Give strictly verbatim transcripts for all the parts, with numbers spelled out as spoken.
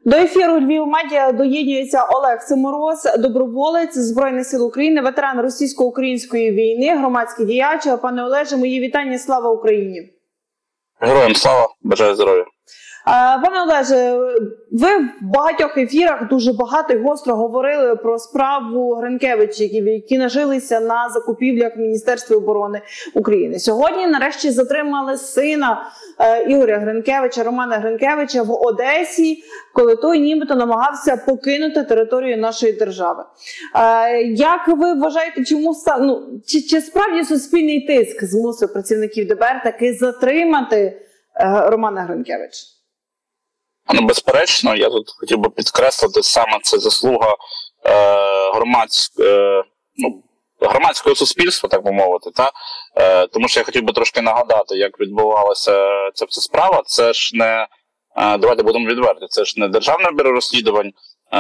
До ефіру Львів Медіа доєднюється Олег Симороз, доброволець Збройних сил України, ветеран російсько-української війни, громадський діяч. Пане Олеже, мої вітання, слава Україні! Героям слава, бажаю здоров'я! Пане Олеже, ви в багатьох ефірах дуже багато і гостро говорили про справу Гринкевичів, які нажилися на закупівлях Міністерства оборони України. Сьогодні нарешті затримали сина Ігоря Гринкевича, Романа Гринкевича в Одесі, коли той нібито намагався покинути територію нашої держави. Як ви вважаєте, чому ну, чи, чи справді суспільний тиск змусив працівників ДБР таки затримати Романа Гринкевича? Ну, безперечно, я тут хотів би підкреслити, саме це заслуга е, громадськ, е, ну, громадського суспільства, так би мовити. Та? Е, тому що я хотів би трошки нагадати, як відбувалася ця, ця справа. Це ж не, е, давайте будемо відверті, це ж не Державне бюро розслідувань е,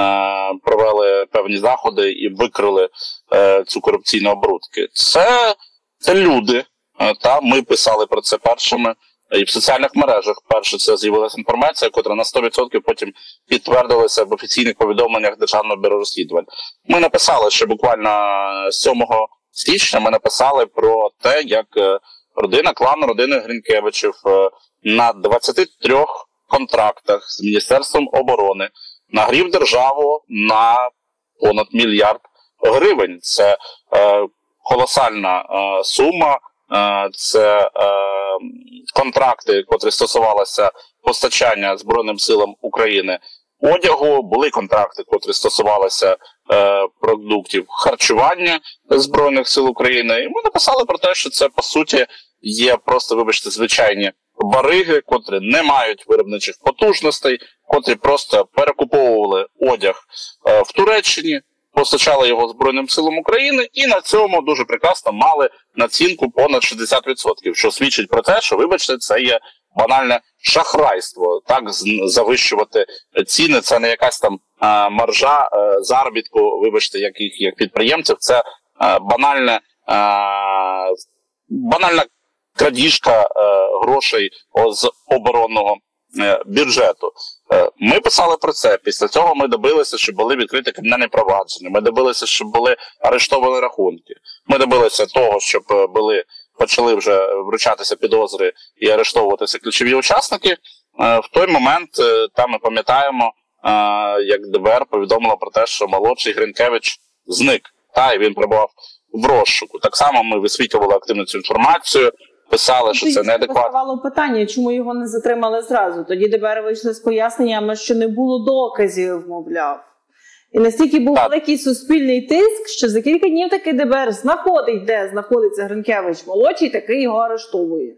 провели певні заходи і викрили е, цю корупційну оборудки. Це, це люди, е, та? Ми писали про це першими. І в соціальних мережах перше це з'явилася інформація, яка на сто відсотків потім підтвердилася в офіційних повідомленнях Державного бюро розслідувань. Ми написали, що буквально сьомого січня ми написали про те, як родина, клан родини Гринкевичів на двадцяти трьох контрактах з Міністерством оборони нагрів державу на понад мільярд гривень. Це е, колосальна е, сума. Це е, контракти, котрі стосувалися постачання Збройним силам України одягу, були контракти, котрі стосувалися е, продуктів харчування Збройних сил України. І ми написали про те, що це, по суті, є просто, вибачте, звичайні бариги, котрі не мають виробничих потужностей, котрі просто перекуповували одяг е, в Туреччині, постачали його Збройним силам України і на цьому дуже прекрасно мали націнку понад шістдесят відсотків, що свідчить про те, що, вибачте, це є банальне шахрайство. Так, завищувати ціни, це не якась там а, маржа а, заробітку, вибачте, яких як підприємців, це а, банальне, а, банальна крадіжка а, грошей з оборонного бюджету. Ми писали про це. Після цього ми добилися, щоб були відкриті кримінальні провадження. Ми добилися, щоб були арештовані рахунки. Ми добилися того, щоб були, почали вже вручатися підозри і арештовуватися ключові учасники. В той момент, там ми пам'ятаємо, як ДБР повідомило про те, що молодший Гринкевич зник. Та, і він перебував в розшуку. Так само ми висвітлювали активно цю інформацію. Писали, що це неадекватно. Поставало питання, чому його не затримали зразу. Тоді ДБР вийшли з поясненнями, що не було доказів, мовляв. І настільки був так. великий суспільний тиск, що за кілька днів таки ДБР знаходить, де знаходиться Гринкевич молодший, таки його арештовує.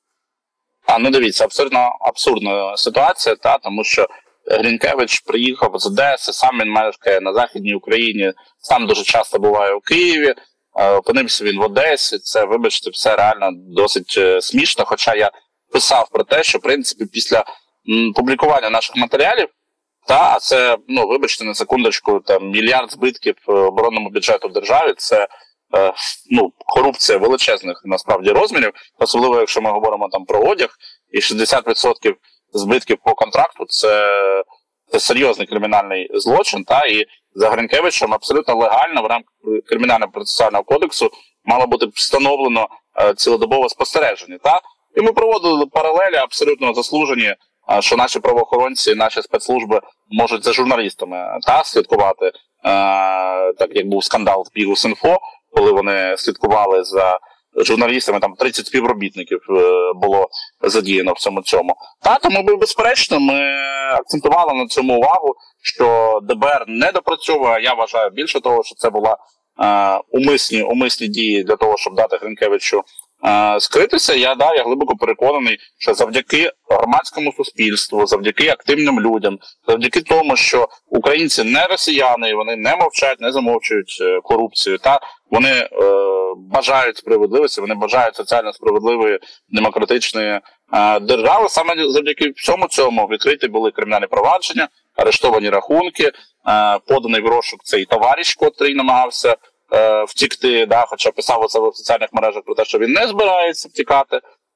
А, ну дивіться, абсолютно абсурдна ситуація, та, тому що Гринкевич приїхав з Одеси, сам він мешкає на Західній Україні, сам дуже часто буває у Києві. Опинився він в Одесі, це, вибачте, все реально досить смішно, хоча я писав про те, що, в принципі, після м, публікування наших матеріалів, та, а це, ну, вибачте, на секундочку, там, мільярд збитків оборонному бюджету в державі, це, е, ну, корупція величезних, насправді, розмірів, особливо, якщо ми говоримо там про одяг, і шістдесят відсотків збитків по контракту, це, це серйозний кримінальний злочин, та, і за Гринкевичем абсолютно легально в рамках Кримінального процесуального кодексу мало бути встановлено е, цілодобове спостереження. Та? І ми проводили паралелі абсолютно заслужені, е, що наші правоохоронці, наші спецслужби можуть за журналістами та, слідкувати, е, так як був скандал в Бігус.Інфо, коли вони слідкували за журналістами, там тридцять співробітників е, було задіяно в цьому цьому. Та, тому, безперечно, ми акцентували на цьому увагу, що ДБР не допрацьовує, я вважаю, більше того, що це була е, умисні, умисні дії для того, щоб дати Гринкевичу е, скритися. Я, да, я глибоко переконаний, що завдяки громадському суспільству, завдяки активним людям, завдяки тому, що українці не росіяни, і вони не мовчать, не замовчують корупцію, та вони е, бажають справедливості, вони бажають соціально справедливої демократичної е, держави. Саме завдяки всьому цьому відкриті були кримінальні провадження, арештовані рахунки, е, поданий в розшук цей товариш, котрий намагався е, втікти, да, хоча писав оце в соціальних мережах про те, що він не збирається втікати.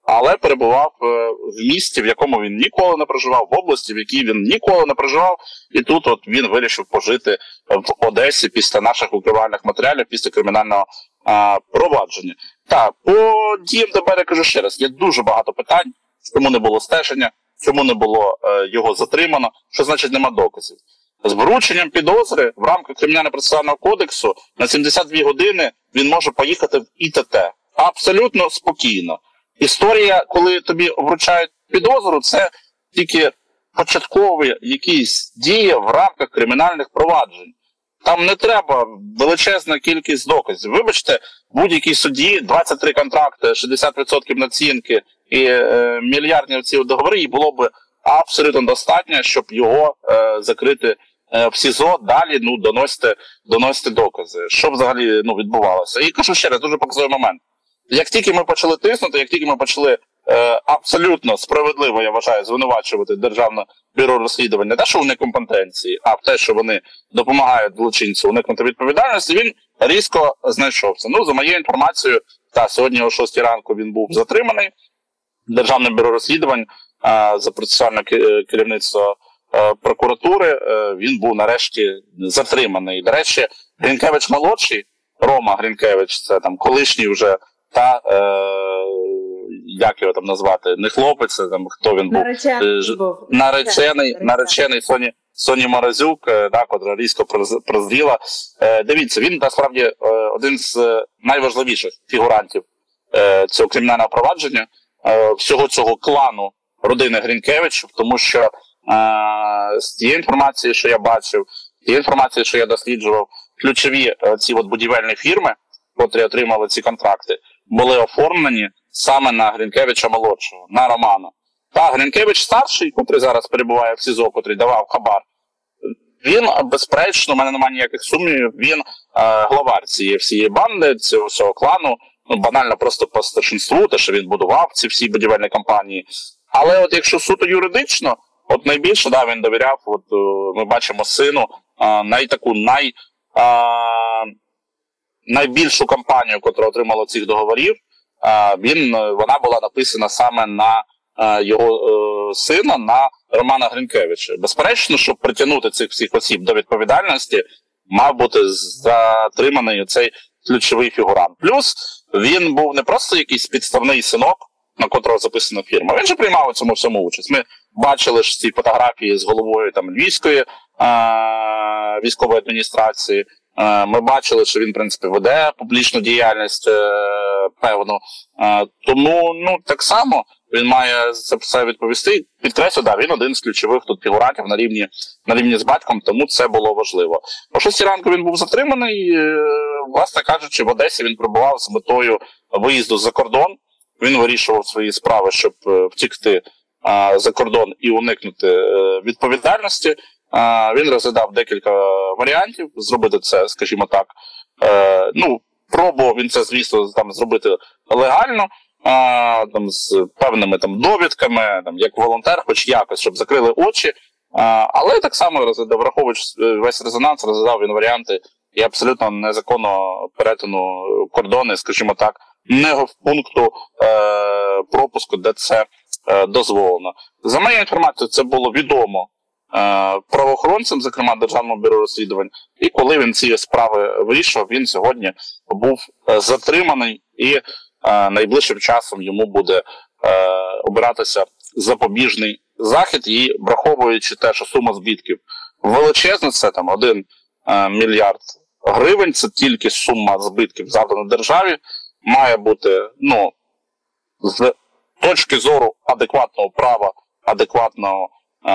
але перебував в місті, в якому він ніколи не проживав, в області, в якій він ніколи не проживав, і тут от він вирішив пожити в Одесі після наших викривальних матеріалів, після кримінального а, провадження. Так, по діям ДБР, я кажу ще раз, є дуже багато питань, чому не було стеження, чому не було е, його затримано, що значить нема доказів. З врученням підозри в рамках Кримінально-процесуального кодексу на сімдесят дві години він може поїхати в ІТТ. Абсолютно спокійно. Історія, коли тобі вручають підозру, це тільки початкові якісь дії в рамках кримінальних проваджень. Там не треба величезна кількість доказів. Вибачте, будь-якій судді двадцять три контракти, шістдесят відсотків націнки і е, мільярдні ці договори, і було б абсолютно достатньо, щоб його е, закрити е, в СІЗО, далі ну, доносити, доносити докази. Що взагалі ну, відбувалося? І кажу ще раз, дуже показовий момент. Як тільки ми почали тиснути, як тільки ми почали е, абсолютно справедливо, я вважаю, звинувачувати Державне бюро розслідувань, не те, що в некомпетенції, а в те, що вони допомагають злочинцю уникнути відповідальності, він різко знайшовся. Ну, за моєю інформацією, та, сьогодні о шостій ранку він був затриманий. Державне бюро розслідувань е, за процесуальне керівництво е, прокуратури, е, він був нарешті затриманий. До речі, Гринкевич-молодший, Рома Гринкевич, це там колишній вже, та, е, як його там назвати, не хлопець, там, хто він був, наречений, Ж... був. наречений, наречений Соні, Соні Морозюк, да, котра різко прозріла. Е, дивіться, він насправді е, один з найважливіших фігурантів е, цього кримінального провадження, е, всього цього клану родини Гринкевичів, тому що е, з тієї інформації, що я бачив, з тієї інформації, що я досліджував, ключові е, ці от будівельні фірми, котрі отримали ці контракти, були оформлені саме на Гринкевича-молодшого, на Романа. Та Гринкевич-старший, котрий зараз перебуває в СІЗО, котрий давав хабар, він, безперечно, у мене немає ніяких сумнівів, він е, главар цієї всієї банди, цього всього клану, ну, банально просто по старшинству, те, що він будував ці всі будівельні компанії. Але от якщо суто юридично, от найбільше, да, він довіряв, от ми бачимо сину, е, най таку, най... Е, найбільшу компанію, яка отримала цих договорів, він, вона була написана саме на його сина, на Романа Гринкевича. Безперечно, щоб притягнути цих всіх осіб до відповідальності, мав бути затриманий цей ключовий фігурант. Плюс він був не просто якийсь підставний синок, на котрого записана фірма, він же приймав у цьому всьому участь. Ми бачили ж ці фотографії з головою там Львівської військової адміністрації. Ми бачили, що він, в принципі, веде публічну діяльність певну. Тому, ну, так само він має за це відповісти. Підкреслю, да, він один з ключових тут фігурантів на рівні, на рівні з батьком, тому це було важливо. О шостій ранку він був затриманий. Власне кажучи, в Одесі він перебував з метою виїзду за кордон. Він вирішував свої справи, щоб втікти за кордон і уникнути відповідальності. Він розглядав декілька варіантів зробити це, скажімо так. Ну, пробував він це, звісно, там зробити легально, там, з певними там довідками, там, як волонтер, хоч якось, щоб закрили очі. Але так само розглядав, враховуючи весь резонанс, розглядав він варіанти і абсолютно незаконного перетину кордони, скажімо так, не пункту е, пропуску, де це е, дозволено. За моєю інформацією, це було відомо е, правоохоронцям, зокрема Державному бюро розслідувань, і коли він ці справи вирішував, він сьогодні був е, затриманий і е, найближчим часом йому буде е, обиратися запобіжний захід, і враховуючи те, що сума збитків величезна, це там один е, мільярд гривень, це тільки сума збитків завдана державі, має бути, ну, з точки зору адекватного права, адекватного е,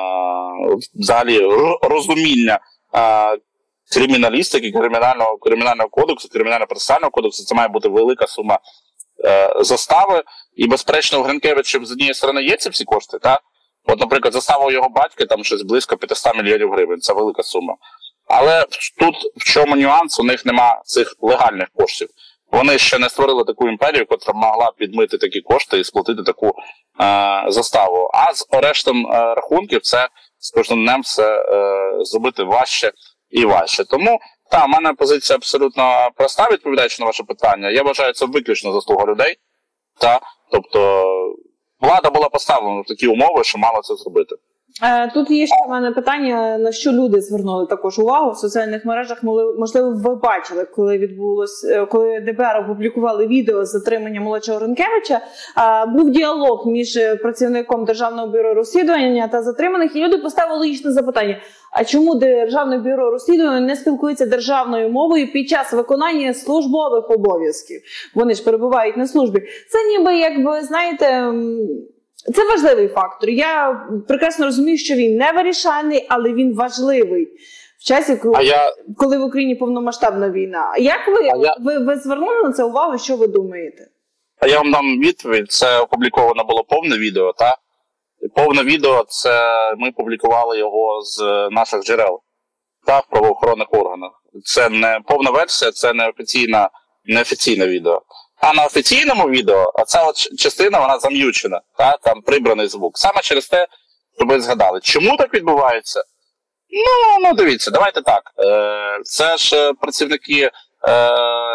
взагалі розуміння е, криміналістики, кримінального, кримінального кодексу, кримінально-процесуального кодексу, це має бути велика сума е, застави. І, безперечно, у Гринкевича з однієї сторони є ці всі кошти, так? От, наприклад, застава у його батька, там щось близько п'ятсот мільйонів гривень, це велика сума. Але тут в чому нюанс, у них нема цих легальних коштів. Вони ще не створили таку імперію, яка могла підмити такі кошти і сплатити таку е, заставу. А з арештом е, рахунків це з кожним днем все е, зробити важче і важче. Тому, так, в мене позиція абсолютно проста, відповідаючи на ваше питання. Я вважаю, це виключно заслуга людей. Та? Тобто влада була поставлена в такі умови, що мала це зробити. Тут є ще в мене питання, на що люди звернули також увагу в соціальних мережах. Можливо, ви бачили, коли відбулося, коли ДБР опублікували відео з затримання молодшого Гринкевича, був діалог між працівником Державного бюро розслідування та затриманих, і люди поставили логічне запитання: а чому Державне бюро розслідування не спілкується державною мовою під час виконання службових обов'язків? Вони ж перебувають на службі. Це ніби, якби, знаєте, це важливий фактор. Я прекрасно розумію, що він не вирішальний, але він важливий в часі, коли, я... коли в Україні повномасштабна війна. Як ви, я... ви, ви звернули на це увагу, що ви думаєте? А я вам дам відповідь. Це опубліковано було повне відео, так? Повне відео, це ми публікували його з наших джерел, так, в правоохоронних органах. Це не повна версія, це не офіційна, не офіційне відео. А на офіційному відео, а ця от частина, вона зам'ючена, та, там прибраний звук. Саме через те, щоб ви згадали. Чому так відбувається? Ну, ну дивіться, давайте так. Е, це ж працівники, е,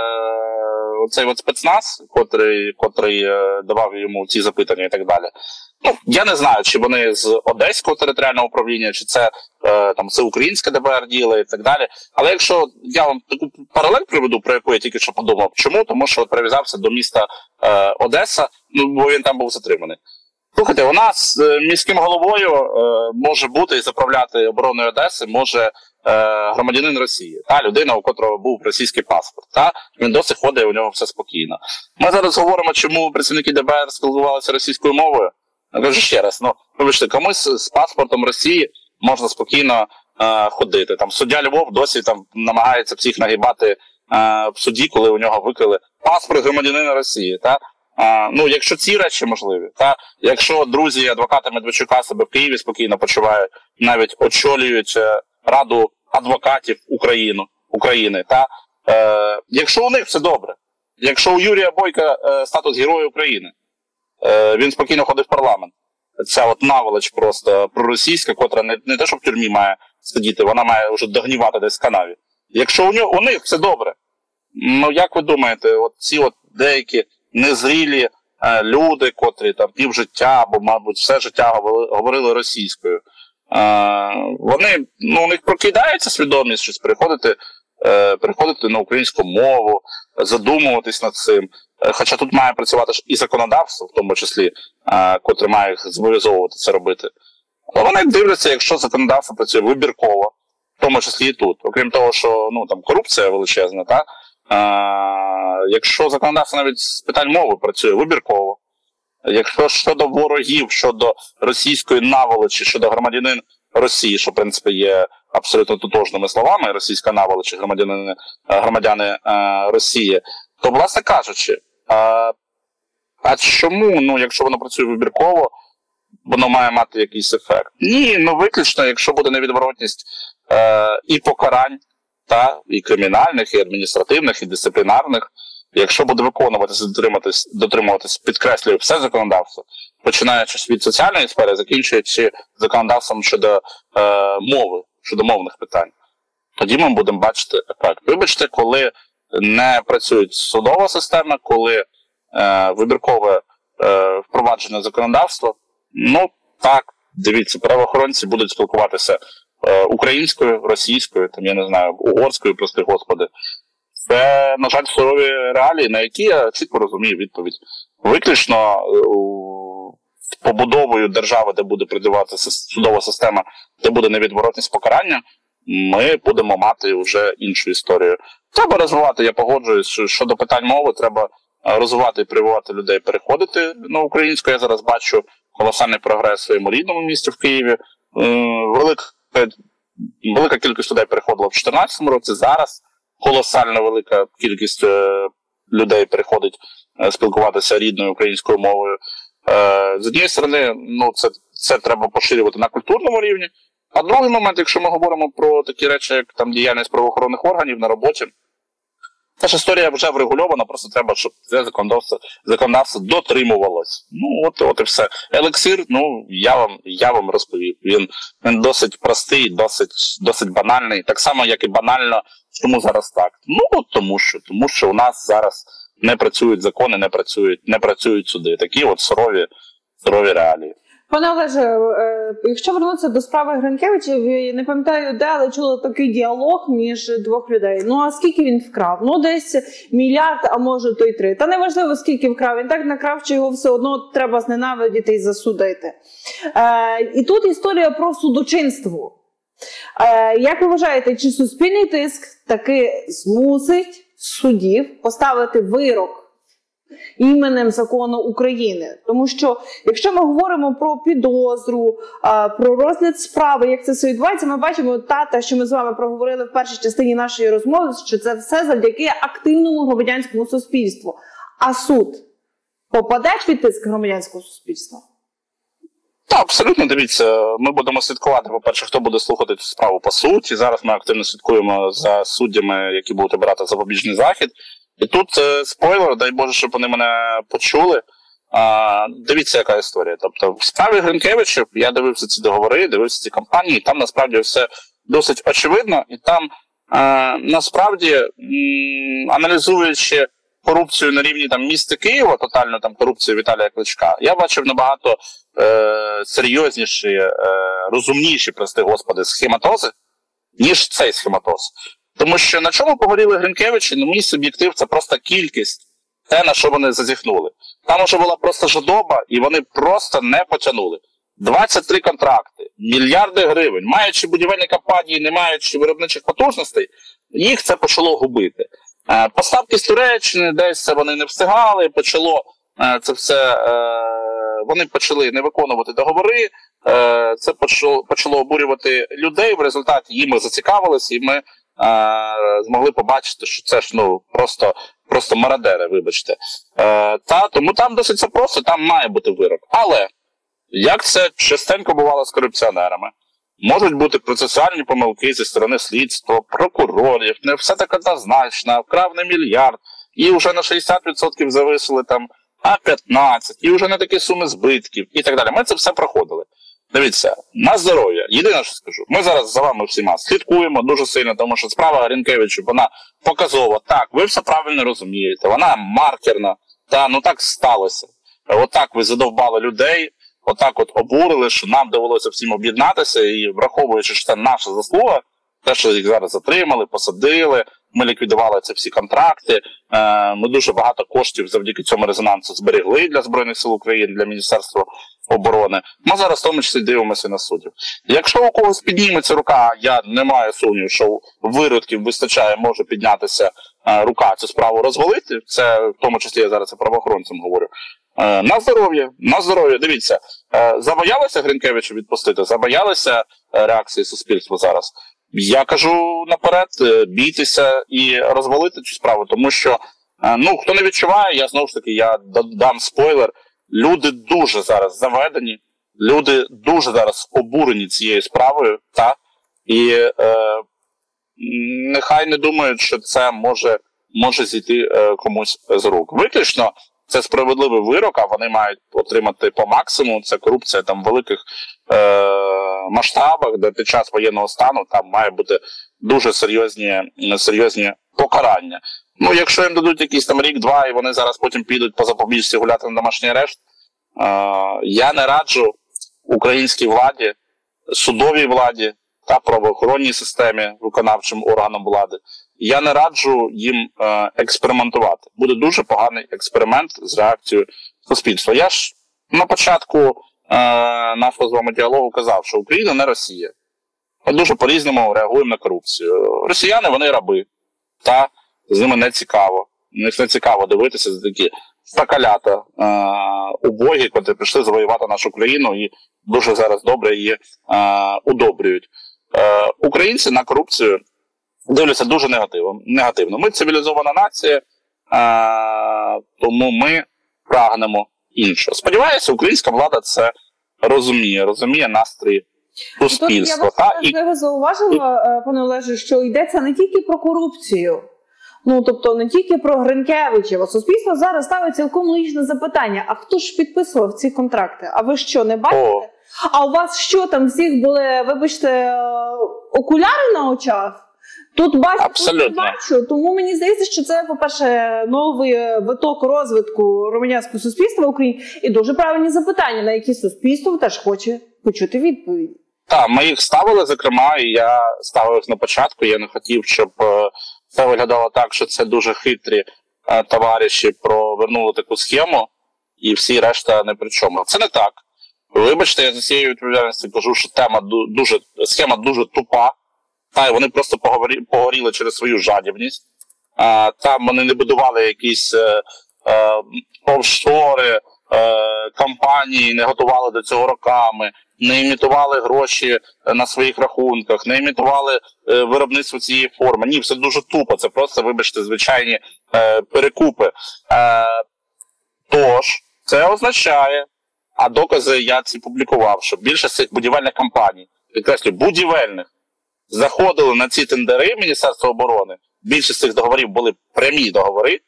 оцей от спецназ, котрий, котрий е, давав йому ці запитання і так далі. Ну, я не знаю, чи вони з Одеського територіального управління, чи це е, там це українське ДБР діло і так далі. Але якщо я вам таку паралель приведу, про яку я тільки що подумав, чому? Тому що прив'язався до міста е, Одеса, ну, бо він там був затриманий. Слухайте, у нас е, міським головою е, може бути і заправляти обороною Одеси, може е, громадянин Росії, та людина, у котрого був російський паспорт. Та? Він досі ходить, у нього все спокійно. Ми зараз говоримо, чому працівники ДБР спілкувалися російською мовою. Я кажу ще раз, ну, вибачте, комусь з паспортом Росії можна спокійно е, ходити. Там суддя Львов досі там намагається всіх нагибати е, в суді, коли у нього викрили паспорт громадянина Росії. Та? Е, ну, якщо ці речі можливі, та? Якщо друзі адвоката Медведчука себе в Києві спокійно почувають, навіть очолюють е, Раду адвокатів Україну, України, та? Е, якщо у них все добре, якщо у Юрія Бойка е, статус Героя України, він спокійно ходить в парламент. Ця от наволоч просто проросійська, котра не, не те, що в тюрмі має сидіти, вона має вже догнівати десь в канаві. Якщо у, нього, у них все добре, ну як ви думаєте, от ці от деякі незрілі е, люди, котрі там півжиття або, мабуть, все життя говорили, говорили російською, е, вони, ну, у них прокидається свідомість щось переходити, е, переходити на українську мову, задумуватись над цим. Хоча тут має працювати ж і законодавство, в тому числі, е, котре має їх зобов'язовувати це робити. Але вони дивляться, якщо законодавство працює вибірково, в тому числі і тут. Окрім того, що ну, там, корупція величезна, та? Е, якщо законодавство навіть з питань мови працює вибірково, якщо щодо ворогів, щодо російської наволочі, щодо громадянин Росії, що, в принципі, є абсолютно тотожними словами, російська наволоч, громадяни, громадяни е, Росії, то, власне кажучи, а, а чому, ну, якщо воно працює вибірково, воно має мати якийсь ефект? Ні, ну виключно, якщо буде невідворотність е, і покарань, та, і кримінальних, і адміністративних, і дисциплінарних, якщо буде виконуватися, дотримуватись, дотримуватись, підкреслюю, все законодавство, починаючи від соціальної сфери, закінчуючи законодавством щодо е, мови, щодо мовних питань, тоді ми будемо бачити ефект. Вибачте, коли не працює судова система, коли е, вибіркове е, впроваджене законодавство, ну так, дивіться, правоохоронці будуть спілкуватися е, українською, російською, там, я не знаю, угорською, прости господи. Це, на жаль, сурові реалії, на які я чітко розумію відповідь. Виключно е, побудовою держави, де буде придиватися судова система, де буде невідворотність покарання, ми будемо мати вже іншу історію. Треба розвивати, я погоджуюсь, що щодо питань мови, треба розвивати і прививати людей переходити на українську. Я зараз бачу колосальний прогрес в своєму рідному місті в Києві. Велика, велика кількість людей переходила в дві тисячі чотирнадцятому році, зараз колосально велика кількість людей переходить спілкуватися рідною українською мовою. З однієї сторони, ну, це, це треба поширювати на культурному рівні. А другий момент, якщо ми говоримо про такі речі, як там діяльність правоохоронних органів на роботі, та ж історія вже врегульована, просто треба, щоб це законодавство, законодавство дотримувалось. Ну, от, от і все. Елексир, ну, я вам, я вам розповів. Він, він досить простий, досить, досить банальний. Так само, як і банально, чому зараз так? Ну, тому що, тому що у нас зараз не працюють закони, не працюють, не працюють суди. Такі от сурові, сурові реалії. Пане Олеже, якщо вернутися до справи Гринкевича, не пам'ятаю де, але чула такий діалог між двох людей. Ну, а скільки він вкрав? Ну, десь мільярд, а може то й три. Та неважливо, скільки вкрав. Він так накрав, що його все одно треба зненавидіти і засудити. Е, і тут історія про судочинство. Е, як ви вважаєте, чи суспільний тиск таки змусить суддів поставити вирок іменем закону України? Тому що, якщо ми говоримо про підозру, про розгляд справи, як це все відбувається, ми бачимо та, те, що ми з вами проговорили в першій частині нашої розмови, що це все завдяки активному громадянському суспільству. А суд попаде під тиск громадянського суспільства? Так, абсолютно, дивіться, ми будемо слідкувати, по-перше, хто буде слухати цю справу по суті. Зараз ми активно слідкуємо за суддями, які будуть обирати запобіжний захід. І тут е, спойлер, дай Боже, щоб вони мене почули. А, дивіться, яка історія. Тобто, в справі Гринкевича я дивився ці договори, дивився ці кампанії, там насправді все досить очевидно. І там е, насправді, м, аналізуючи корупцію на рівні там міста Києва, тотальну там корупцію Віталія Кличка, я бачив набагато е, серйозніші, е, розумніші, прости господи, схематози, ніж цей схематоз. Тому що на чому погоріли Гринкевичі, ну, мій суб'єктив, це просто кількість, те, на що вони зазіхнули. Там уже була просто жадоба, і вони просто не потягнули. двадцять три контракти, мільярди гривень, маючи будівельні компанії, не маючи виробничих потужностей, їх це почало губити. Поставки з Туреччини, десь це вони не встигали, почало це все, вони почали не виконувати договори, це почало, почало обурювати людей, в результаті їм зацікавилися, і ми змогли побачити, що це ж ну просто, просто мародери, вибачте. Е, та, тому там досить це просто, там має бути вирок. Але, як це частенько бувало з корупціонерами, можуть бути процесуальні помилки зі сторони слідства, прокурорів, не все так однозначно, вкрав не мільярд, і вже на шістдесят відсотків зависили там, а п'ятнадцять, і вже не такі суми збитків, і так далі. Ми це все проходили. Дивіться, на здоров'я. Єдине, що скажу, ми зараз за вами всіма слідкуємо дуже сильно, тому що справа Гринкевича, вона показова. Так, ви все правильно розумієте, вона маркерна, та ну так сталося. Отак ви задовбали людей, отак от обурили, що нам довелося всім об'єднатися, і враховуючи, що це наша заслуга, те, що їх зараз затримали, посадили, ми ліквідували ці всі контракти, ми дуже багато коштів завдяки цьому резонансу зберегли для Збройних сил України, для Міністерства оборони. Ми зараз в тому числі дивимося на суддів. Якщо у когось підніметься рука, я не маю сумніву, що у виродків вистачає, може піднятися рука цю справу розвалити, це в тому числі я зараз і правоохоронцям говорю. На здоров'я, на здоров'я. Дивіться, забоялися Гринкевича відпустити, забоялися реакції суспільства зараз. Я кажу наперед, бійтеся і розвалити цю справу, тому що, ну, хто не відчуває, я знову ж таки, я дам спойлер, люди дуже зараз заведені, люди дуже зараз обурені цією справою, та, і е, нехай не думають, що це може, може зійти е, комусь з рук. Виключно, це справедливий вирок, а вони мають отримати по максимуму. Це корупція там в великих е, масштабах, де під час воєнного стану там має бути дуже серйозні, серйозні покарання. Ну, якщо їм дадуть якийсь там рік-два, і вони зараз потім підуть по запобіжці гуляти на домашній арешт, е, я не раджу українській владі, судовій владі та правоохоронній системі, виконавчим органам влади, я не раджу їм е, експериментувати. Буде дуже поганий експеримент з реакцією суспільства. Я ж на початку е, нашого з вами діалогу казав, що Україна не Росія. Ми дуже по-різному реагуємо на корупцію. Росіяни, вони раби, та з ними не цікаво. Них не цікаво дивитися за такі стакалята, е, убогі, котрі прийшли завоювати нашу країну і дуже зараз добре її е, удобрюють. Е, українці на корупцію дивляться дуже негативно. негативно. Ми цивілізована нація, а, тому ми прагнемо іншого. Сподіваюся, українська влада це розуміє, розуміє настрої суспільства. Тут я важливо і... зауважила, пане Олеже, що йдеться не тільки про корупцію, ну, тобто не тільки про Гринкевича. Суспільство зараз ставить цілком логічне запитання, а хто ж підписував ці контракти? А ви що, не бачите? О. А у вас що, там всіх були, вибачте, окуляри на очах? Тут бачу, Абсолютно. тут бачу, тому мені здається, що це, по-перше, новий виток розвитку громадянського суспільства в Україні і дуже правильні запитання, на які суспільство теж хоче почути відповіді. Так, ми їх ставили, зокрема, і я ставив їх на початку. Я не хотів, щоб це виглядало так, що це дуже хитрі е, товариші провернули таку схему, і всі решта не при чому. Це не так. Вибачте, я за цією відповідальністю кажу, що тема дуже, схема дуже тупа. Та, вони просто поговорі, погоріли через свою жадібність. А, там вони не будували якісь е, е, офшори, е, компанії, не готували до цього роками, не імітували гроші на своїх рахунках, не імітували е, виробництво цієї форми. Ні, все дуже тупо, це просто, вибачте, звичайні е, перекупи. Е, тож, це означає, а докази я ці публікував, що більшість цих будівельних компаній, підкреслюю, будівельних, заходили на ці тендери Міністерства оборони, більшість цих договорів були прямі договори, е,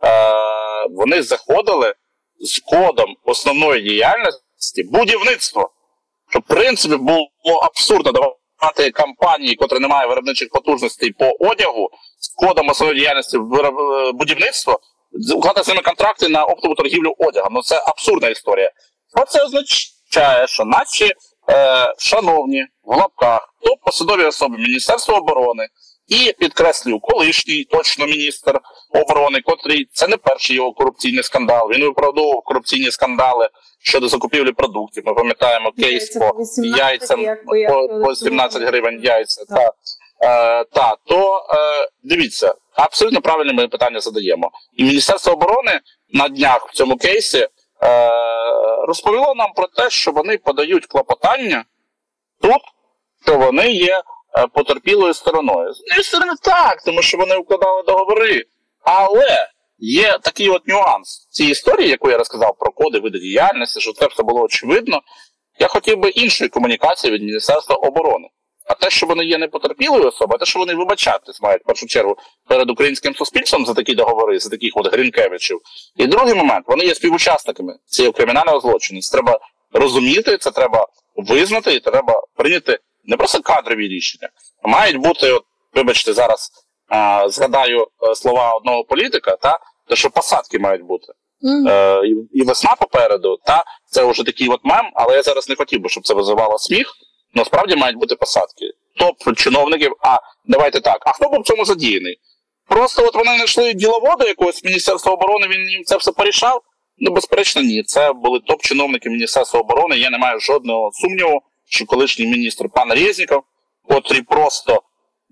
вони заходили з кодом основної діяльності будівництво. Що, в принципі, було абсурдно давати компанії, котрі не мають виробничих потужностей по одягу, з кодом основної діяльності будівництва, укладати з ними контракти на оптову торгівлю одягом. Ну, це абсурдна історія. Це означає, що наші е, шановні, в лапках, топ-посадові особи Міністерства оборони і, підкреслюю, колишній точно міністр оборони, котрий, це не перший його корупційний скандал, він виправдовував корупційні скандали щодо закупівлі продуктів. Ми пам'ятаємо кейс по яйцям, по, по сімнадцять гривень яйця. Так. Та, е, та, то е, дивіться, абсолютно правильно ми питання задаємо. І Міністерство оборони на днях в цьому кейсі е, розповіло нам про те, що вони подають клопотання тут, що вони є е, потерпілою стороною. З однієї сторони так, тому що вони укладали договори, але є такий от нюанс цієї історії, яку я розказав про коди види діяльності, що це все було очевидно. Я хотів би іншої комунікації від Міністерства оборони. А те, що вони є не потерпілою особою, а те, що вони вибачатись мають в першу чергу перед українським суспільством за такі договори, за таких от Гринкевичів. І другий момент, вони є співучасниками цього кримінального злочину. Це треба розуміти, це треба визнати і треба прийняти не просто кадрові рішення, а мають бути, от, вибачте, зараз а, згадаю а, слова одного політика, та, те, що посадки мають бути. Mm. Е, і, і весна попереду, та, це вже такий от мем, але я зараз не хотів би, щоб це визивало сміх. Насправді мають бути посадки. Топ чиновників, а давайте так, а хто був в цьому задіяний? Просто от вони знайшли діловода якогось Міністерства оборони, він їм це все порішав? Ну, безперечно, ні. Це були топ-чиновники Міністерства оборони, я не маю жодного сумніву, що колишній міністр пан Резніков, котрий просто,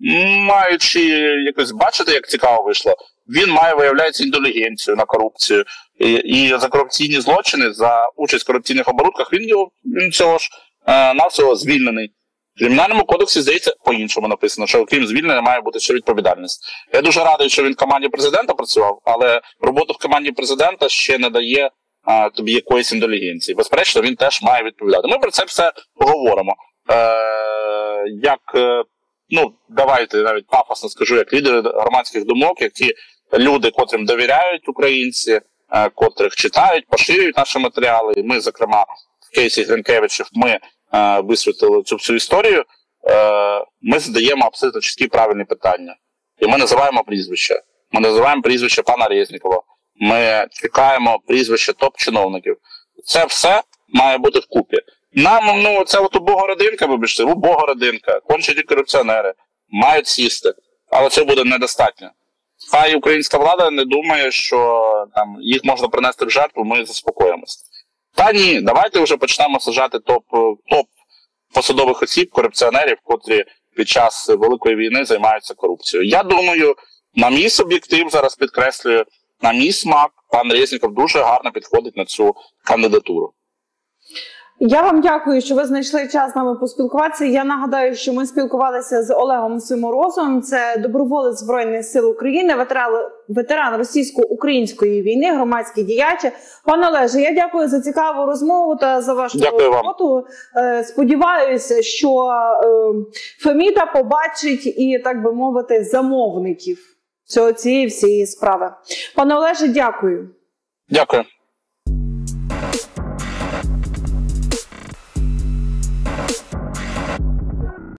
маючи якось, бачите, як цікаво вийшло, він має, виявляється, індулігенцію на корупцію. І, і за корупційні злочини, за участь в корупційних оборудках, він, його, він цього ж навсього звільнений. В Кримінальному кодексі, здається, по-іншому написано, що окрім звільнення має бути ще відповідальність. Я дуже радий, що він в команді президента працював, але робота в команді президента ще не дає а, тобі якоїсь індулігенції. Безперечно, він теж має відповідати. Ми про це все говоримо. Е, як, е, ну, давайте навіть пафосно скажу, як лідери громадських думок, як ті люди, котрим довіряють українці, е, котрих читають, поширюють наші матеріали. І ми, зокрема, в кейсі Гринкевичів ми е, висвітлили цю всю історію, е, ми задаємо абсолютно чіткі правильні питання. І ми називаємо прізвище. Ми називаємо прізвище пана Резнікова. Ми чекаємо прізвище топ-чиновників. Це все має бути вкупі. Нам, ну, це от убога родинка, вибачте, убога родинка, кончені корупціонери, мають сісти. Але це буде недостатньо. Хай українська влада не думає, що там їх можна принести в жертву, ми заспокоїмося. Та ні, давайте вже почнемо сажати топ, топ посадових осіб, корупціонерів, котрі під час Великої війни займаються корупцією. Я думаю, на мій суб'єктив, зараз підкреслюю, на мій смак, пан Резніков дуже гарно підходить на цю кандидатуру. Я вам дякую, що ви знайшли час з нами поспілкуватися. Я нагадаю, що ми спілкувалися з Олегом Симорозовим. Це доброволець Збройних сил України, ветеран, ветеран російсько-української війни, громадський діяч. Пане Олеже, я дякую за цікаву розмову та за вашу дякую роботу. Вам. Сподіваюся, що Феміда побачить і, так би мовити, замовників цієї всієї справи. Пане Олеже, дякую. Дякую.